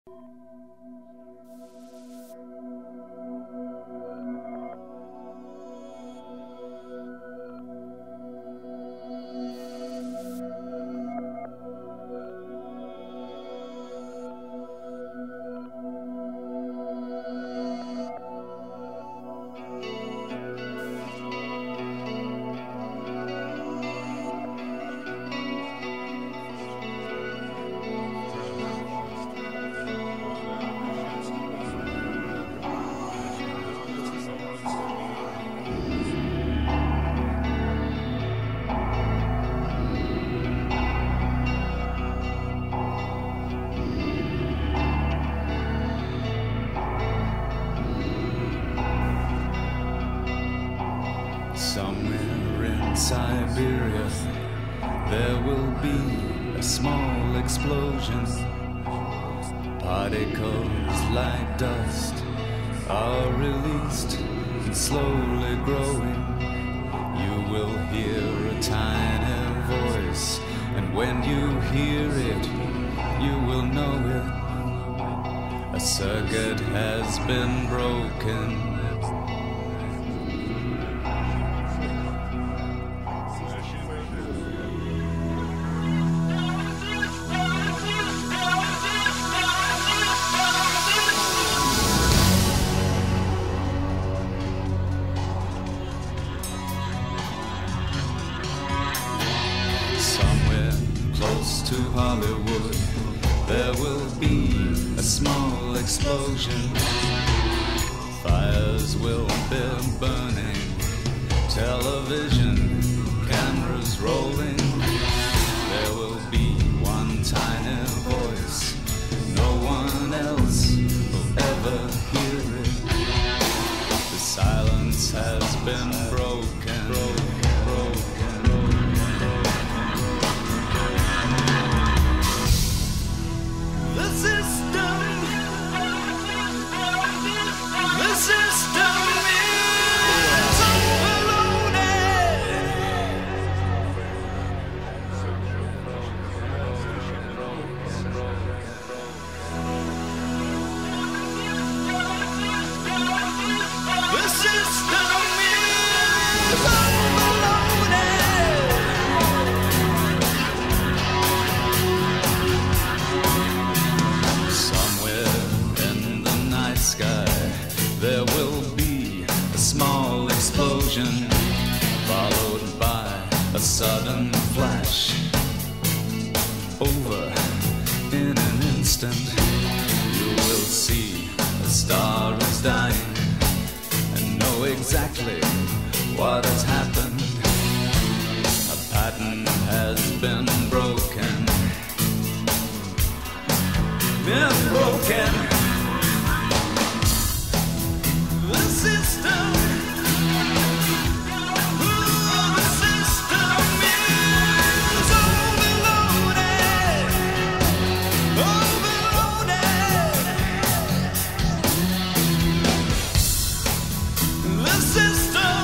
Somewhere in Siberia, there will be a small explosion. Particles like dust are released and slowly growing. You will hear a tiny voice, and when you hear it, you will know it. A circuit has been broken. Close to Hollywood, there will be a small explosion. Fires will be burning, television cameras rolling. There will be one tiny voice, no one else will ever hear it. The silence has been broken. There will be a small explosion, followed by a sudden flash. Over in an instant, you will see a star is dying and know exactly what has happened. A pattern has been broken. The system, the system is overloaded, overloaded. The system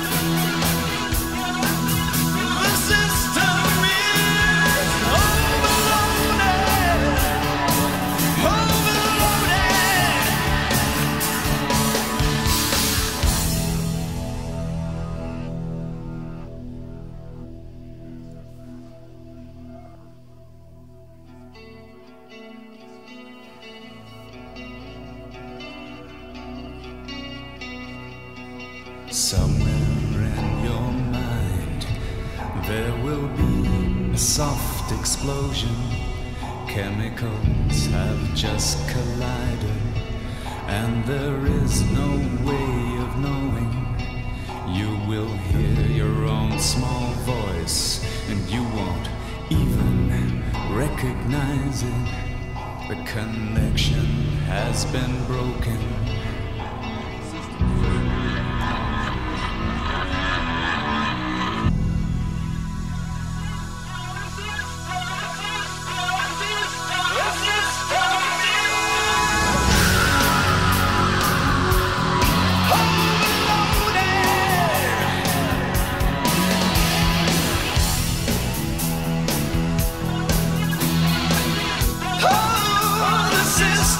is overloaded, overloaded. Somewhere in your mind, there will be a soft explosion. Chemicals have just collided, and there is no way of knowing. You will hear your own small voice, and you won't even recognize it. The connection has been broken. System